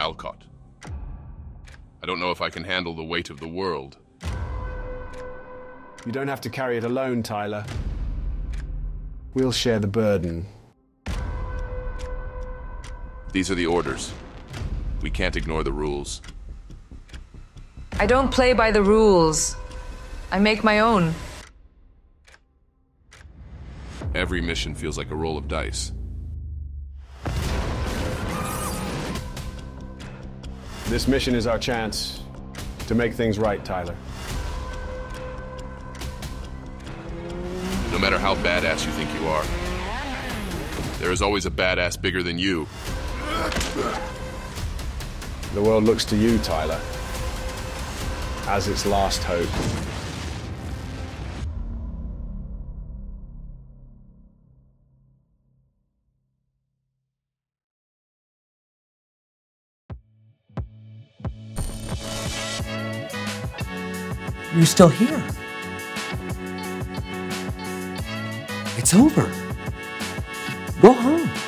Alcott. I don't know if I can handle the weight of the world. You don't have to carry it alone, Tyler. We'll share the burden. These are the orders. We can't ignore the rules. I don't play by the rules. I make my own. Every mission feels like a roll of dice. This mission is our chance to make things right, Tyler. No matter how badass you think you are, there is always a badass bigger than you. The world looks to you, Tyler, as its last hope. You're still here. It's over. Go home.